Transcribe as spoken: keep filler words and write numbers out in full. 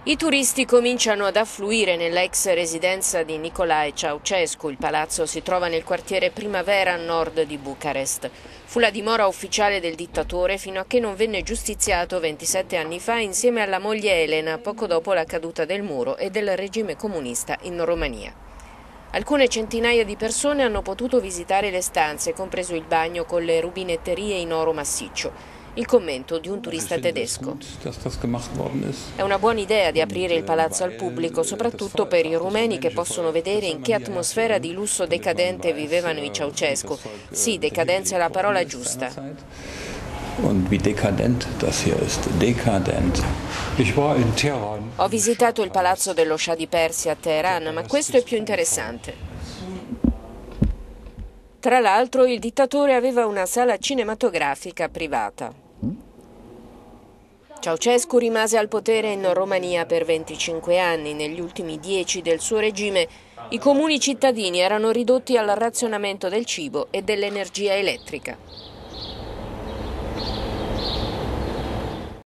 I turisti cominciano ad affluire nell'ex residenza di Nicolae Ceaușescu. Il palazzo si trova nel quartiere Primavera a nord di Bucarest. Fu la dimora ufficiale del dittatore fino a che non venne giustiziato ventisette anni fa insieme alla moglie Elena, poco dopo la caduta del muro e del regime comunista in Romania. Alcune centinaia di persone hanno potuto visitare le stanze, compreso il bagno con le rubinetterie in oro massiccio. Il commento di un turista tedesco. È una buona idea di aprire il palazzo al pubblico, soprattutto per i rumeni che possono vedere in che atmosfera di lusso decadente vivevano i Ceaușescu. Sì, decadenza è la parola giusta. Ho visitato il palazzo dello Shah di Persia a Teheran, ma questo è più interessante. Tra l'altro, il dittatore aveva una sala cinematografica privata. Ceaușescu rimase al potere in Romania per venticinque anni. Negli ultimi dieci del suo regime, i comuni cittadini erano ridotti al razionamento del cibo e dell'energia elettrica.